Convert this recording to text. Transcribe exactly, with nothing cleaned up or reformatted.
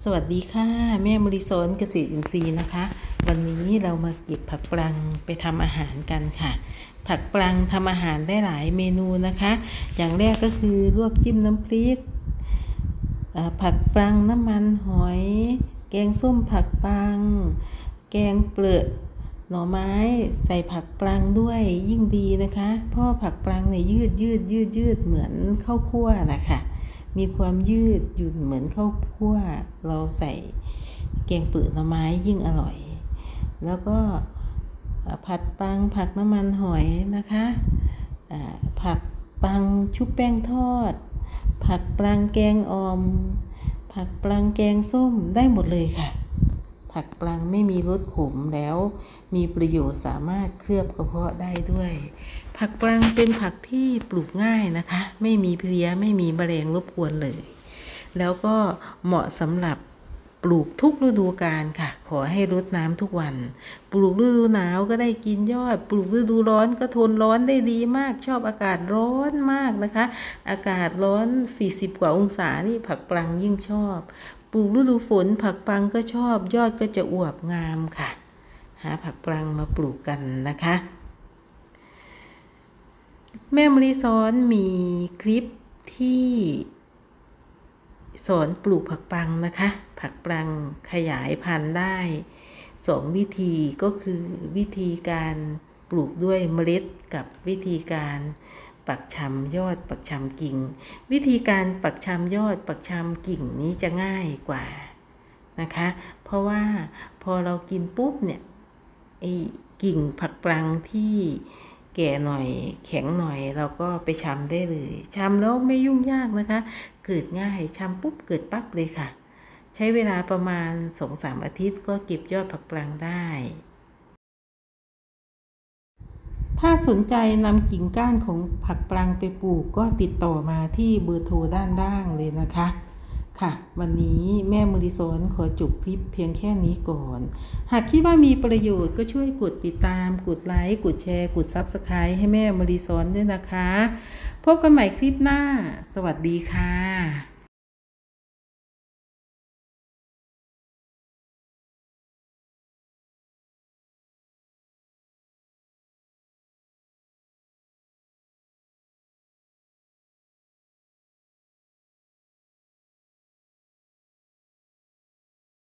สวัสดีค่ะแม่มริสอนเกษตรอินทรีย์นะคะวันนี้เรามาเก็บผักปลังไปทำอาหารกันค่ะผักปลังทำอาหารได้หลายเมนูนะคะอย่างแรกก็คือลวกจิ้มน้ำพริกผักปลังน้ำมันหอยแกงส้มผักปลังแกงเปลือกหน่อไม้ใส่ผักปลังด้วยยิ่งดีนะคะเพราะผักปลังเนี่ยยืดยืดยืดยืดเหมือนข้าวคั่วนะคะมีความยืดหยุ่นเหมือนข้าวคั่วเราใส่แกงเปลือกหน่อไม้ยิ่งอร่อยแล้วก็ผัดปังผักน้ำมันหอยนะคะผักปังชุบแป้งทอดผักปลังแกงอ่อมผักปลังแกงส้มได้หมดเลยค่ะผักปลังไม่มีรสขมแล้วมีประโยชน์สามารถเคลือบกระเพาะได้ด้วยผักปลังเป็นผักที่ปลูกง่ายนะคะไม่มีเพลี้ยไม่มีแมลงรบกวนเลยแล้วก็เหมาะสำหรับปลูกทุกฤดูกาลค่ะขอให้รดน้ำทุกวันปลูกฤดูหนาวก็ได้กินยอดปลูกฤดูร้อนก็ทนร้อนได้ดีมากชอบอากาศร้อนมากนะคะอากาศร้อนสี่สิบกว่าองศานี่ผักปลังยิ่งชอบปลูกฤดูฝนผักปลังก็ชอบยอดก็จะอวบงามค่ะหาผักปลังมาปลูกกันนะคะแม่มริสอนมีคลิปที่สอนปลูกผักปังนะคะผักปังขยายพันธุ์ได้สองวิธีก็คือวิธีการปลูกด้วยเมล็ดกับวิธีการปักชำยอดปักชำกิ่งวิธีการปักชำยอดปักชำกิ่งนี้จะง่ายกว่านะคะเพราะว่าพอเรากินปุ๊บเนี่ยไอ้กิ่งผักปังที่แก่หน่อยแข็งหน่อยเราก็ไปชำได้เลยชำแล้วไม่ยุ่งยากนะคะเกิดง่ายชำปุ๊บเกิดปั๊บเลยค่ะใช้เวลาประมาณ สองถึงสาม อาทิตย์ก็เก็บยอดผักปลังได้ถ้าสนใจนำกิ่งก้านของผักปลังไปปลูกก็ติดต่อมาที่เบอร์โทรด้านล่างเลยนะคะค่ะวันนี้แม่มริสอนขอจบคลิปเพียงแค่นี้ก่อนหากคิดว่ามีประโยชน์ก็ช่วยกดติดตามกดไลค์กดแชร์กดซับสไครบ์ให้แม่มริสอนด้วยนะคะพบกันใหม่คลิปหน้าสวัสดีค่ะ